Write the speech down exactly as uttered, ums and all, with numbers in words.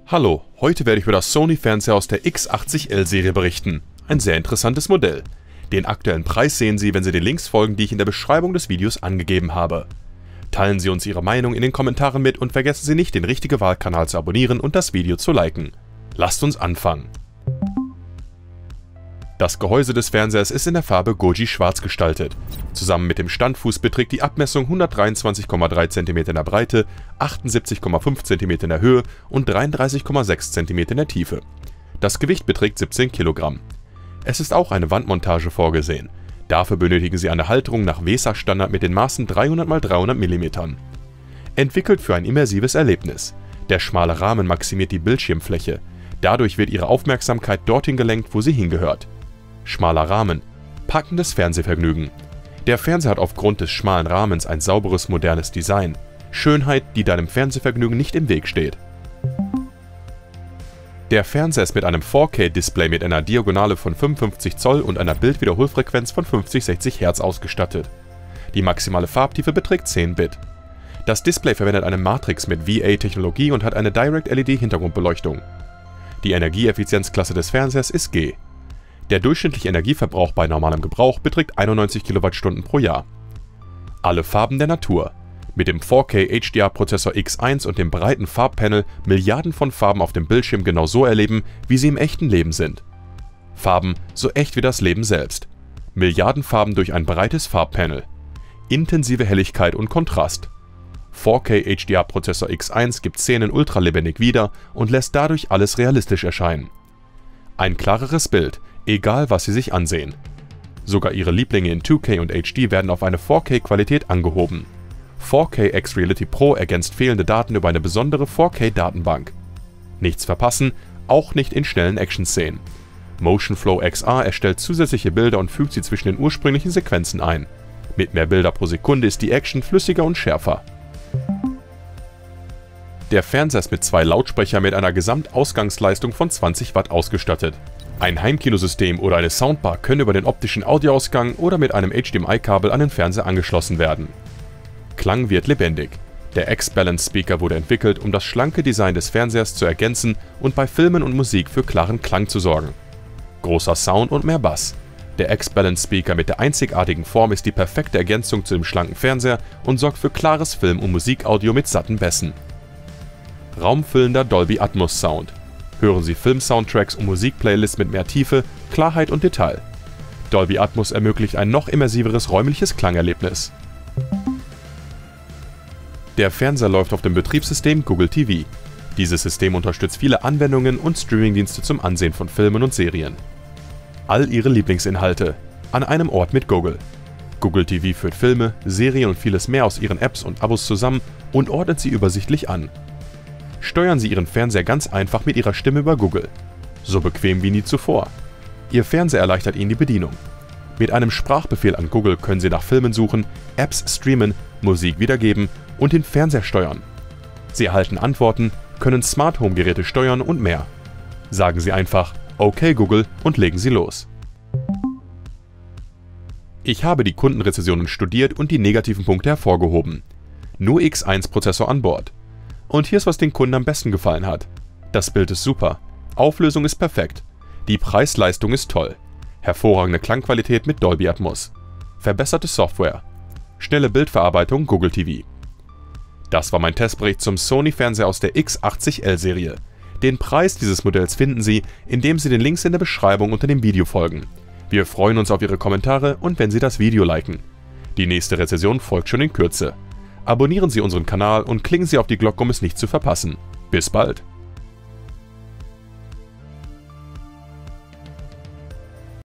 Hallo, heute werde ich über das Sony-Fernseher aus der X achtzig L-Serie berichten. Ein sehr interessantes Modell. Den aktuellen Preis sehen Sie, wenn Sie den Links folgen, die ich in der Beschreibung des Videos angegeben habe. Teilen Sie uns Ihre Meinung in den Kommentaren mit und vergessen Sie nicht, den Richtige Wahl-Kanal zu abonnieren und das Video zu liken. Lasst uns anfangen. Das Gehäuse des Fernsehers ist in der Farbe Goji Schwarz gestaltet. Zusammen mit dem Standfuß beträgt die Abmessung hundertdreiundzwanzig Komma drei Zentimeter in der Breite, achtundsiebzig Komma fünf Zentimeter in der Höhe und dreiunddreißig Komma sechs Zentimeter in der Tiefe. Das Gewicht beträgt siebzehn Kilogramm. Es ist auch eine Wandmontage vorgesehen. Dafür benötigen Sie eine Halterung nach Weser-Standard mit den Maßen dreihundert mal dreihundert Millimeter. Entwickelt für ein immersives Erlebnis. Der schmale Rahmen maximiert die Bildschirmfläche. Dadurch wird Ihre Aufmerksamkeit dorthin gelenkt, wo sie hingehört. Schmaler Rahmen. Packendes Fernsehvergnügen. Der Fernseher hat aufgrund des schmalen Rahmens ein sauberes, modernes Design. Schönheit, die deinem Fernsehvergnügen nicht im Weg steht. Der Fernseher ist mit einem vier K-Display mit einer Diagonale von fünfundfünfzig Zoll und einer Bildwiederholfrequenz von fünfzig bis sechzig Hertz ausgestattet. Die maximale Farbtiefe beträgt zehn Bit. Das Display verwendet eine Matrix mit V A-Technologie und hat eine Direct-L E D-Hintergrundbeleuchtung. Die Energieeffizienzklasse des Fernsehers ist G. Der durchschnittliche Energieverbrauch bei normalem Gebrauch beträgt einundneunzig Kilowattstunden pro Jahr. Alle Farben der Natur. Mit dem vier K H D R-Prozessor X eins und dem breiten Farbpanel Milliarden von Farben auf dem Bildschirm genau so erleben, wie sie im echten Leben sind. Farben so echt wie das Leben selbst. Milliarden Farben durch ein breites Farbpanel. Intensive Helligkeit und Kontrast. vier K H D R-Prozessor X eins gibt Szenen ultralebendig wieder und lässt dadurch alles realistisch erscheinen. Ein klareres Bild, egal was Sie sich ansehen. Sogar Ihre Lieblinge in zwei K und H D werden auf eine vier K-Qualität angehoben. vier K X Reality Pro ergänzt fehlende Daten über eine besondere vier K-Datenbank. Nichts verpassen, auch nicht in schnellen Action-Szenen. MotionFlow X R erstellt zusätzliche Bilder und fügt sie zwischen den ursprünglichen Sequenzen ein. Mit mehr Bilder pro Sekunde ist die Action flüssiger und schärfer. Der Fernseher ist mit zwei Lautsprechern mit einer Gesamtausgangsleistung von zwanzig Watt ausgestattet. Ein Heimkinosystem oder eine Soundbar können über den optischen Audioausgang oder mit einem H D M I-Kabel an den Fernseher angeschlossen werden. Klang wird lebendig. Der X-Balance Speaker wurde entwickelt, um das schlanke Design des Fernsehers zu ergänzen und bei Filmen und Musik für klaren Klang zu sorgen. Großer Sound und mehr Bass. Der X-Balance Speaker mit der einzigartigen Form ist die perfekte Ergänzung zu dem schlanken Fernseher und sorgt für klares Film- und Musikaudio mit satten Bässen. Raumfüllender Dolby Atmos Sound. Hören Sie Film-Soundtracks und Musikplaylists mit mehr Tiefe, Klarheit und Detail. Dolby Atmos ermöglicht ein noch immersiveres räumliches Klangerlebnis. Der Fernseher läuft auf dem Betriebssystem Google T V. Dieses System unterstützt viele Anwendungen und Streamingdienste zum Ansehen von Filmen und Serien. All Ihre Lieblingsinhalte an einem Ort mit Google. Google T V führt Filme, Serien und vieles mehr aus Ihren Apps und Abos zusammen und ordnet sie übersichtlich an. Steuern Sie Ihren Fernseher ganz einfach mit Ihrer Stimme über Google. So bequem wie nie zuvor. Ihr Fernseher erleichtert Ihnen die Bedienung. Mit einem Sprachbefehl an Google können Sie nach Filmen suchen, Apps streamen, Musik wiedergeben und den Fernseher steuern. Sie erhalten Antworten, können Smart Home Geräte steuern und mehr. Sagen Sie einfach Okay Google und legen Sie los. Ich habe die Kundenrezensionen studiert und die negativen Punkte hervorgehoben. Nur X eins Prozessor an Bord. Und hier ist, was den Kunden am besten gefallen hat. Das Bild ist super. Auflösung ist perfekt. Die Preis-Leistung ist toll. Hervorragende Klangqualität mit Dolby Atmos. Verbesserte Software. Schnelle Bildverarbeitung Google T V. Das war mein Testbericht zum Sony-Fernseher aus der X achtzig L-Serie. Den Preis dieses Modells finden Sie, indem Sie den Links in der Beschreibung unter dem Video folgen. Wir freuen uns auf Ihre Kommentare und wenn Sie das Video liken. Die nächste Rezension folgt schon in Kürze. Abonnieren Sie unseren Kanal und klicken Sie auf die Glocke, um es nicht zu verpassen. Bis bald!